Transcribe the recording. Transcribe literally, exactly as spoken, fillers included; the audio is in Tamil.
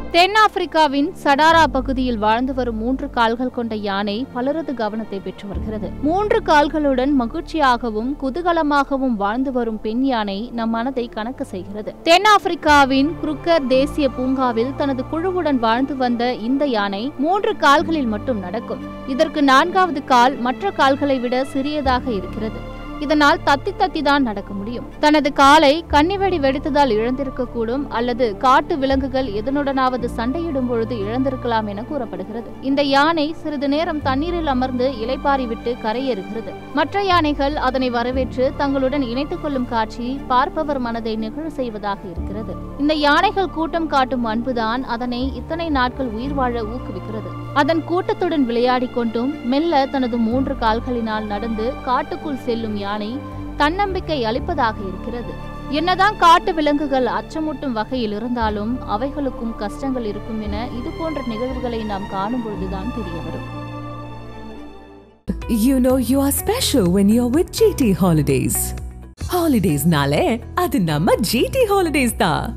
தென்னாப்பிரிக்காவின் சடாரா பகுதியில் வாழ்ந்து வரும் மூன்று கால்கள் கொண்ட யானை பலரது கவனத்தை பெற்று வருகிறது. மூன்று கால்களுடன் மகிழ்ச்சியாகவும் குதூகலமாகவும் வாழ்ந்து வரும் பெண் யானை நம் மனதை கணக்க செய்கிறது. தென்னாப்பிரிக்காவின் குருக்கர் தேசிய பூங்காவில் தனது குழுவுடன் வாழ்ந்து வந்த இந்த யானை மூன்று கால்களில் மட்டும் நடக்கும். இதற்கு நான்காவது கால் மற்ற கால்களை விட சிறியதாக இருக்கிறது. இதனால் தத்தி தத்தி தான் நடக்க முடியும். தனது காலை கன்னிவெடி வெடித்ததால் இழந்திருக்கக்கூடும் அல்லது காட்டு விலங்குகள் எதனுடனாவது சண்டையிடும் பொழுது இழந்திருக்கலாம் என கூறப்படுகிறது. இந்த யானை சிறிது நேரம் தண்ணீரில் அமர்ந்து இலைப்பாரி விட்டு கரையேறுகிறது. மற்ற யானைகள் அதனை வரவேற்று தங்களுடன் இணைத்துக் கொள்ளும் காட்சி பார்ப்பவர் மனதை நெகிழ செய்வதாக இருக்கிறது. இந்த யானைகள் கூட்டம் காட்டும் அன்புதான் அதனை இத்தனை நாட்கள் உயிர் வாழ ஊக்குவிக்கிறது. அதன் கூட்டத்துடன் விளையாடி கொண்டும் மெல்ல தனது மூன்று கால்களினால் நடந்து காட்டுக்குள் செல்லும் யானை தன்னம்பிக்கை அளிப்பதாக இருக்கிறது. என்னதான் காட்டு விலங்குகள் அச்சமூட்டும் வகையில் இருந்தாலும் அவைகளுக்கும் கஷ்டங்கள் இருக்கும் என இது போன்ற நிகழ்வுகளை நாம் காணும் பொழுதுதான் தெரிய வரும். You know you are special when you're with G T Holidays. Holidays nale adu namma G T Holidays da.